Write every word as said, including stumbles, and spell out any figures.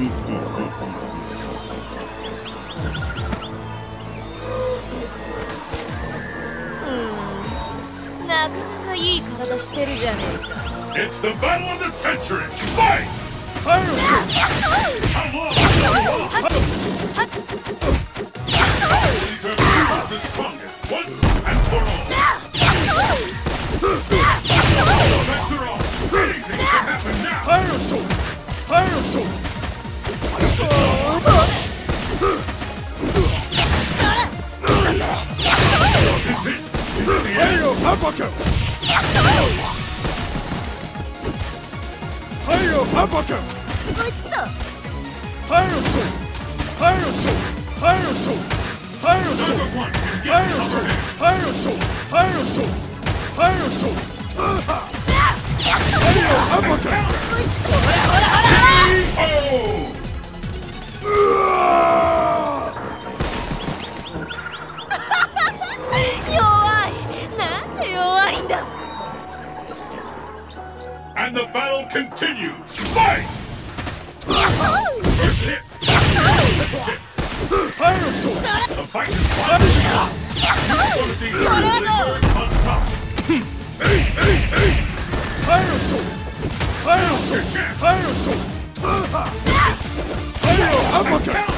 なかなかいい体してるじゃねえか。 It's the battle of the century! Fight! Fire shoot! How long? How long? Determine the strongest once and for all. Vector off! Anything can happen now! Fire shoot! Fire shoot! Is it? Is it the end? Fire uppercut! Fire uppercut! Fire shoot! Fire shoot! Fire shoot! Fire shoot! Number one, get Fire the shoot! upper hand. Fire shoot! Fire shoot! Fire shoot! Fire uppercut! Oh! And the battle continues! Fight! Hit! Hit! Fire shoot! The fight is on! One of these early birds on top! Hey, hey, hey! Fire shoot! Fire shoot! Fire shoot! Fire uppercut!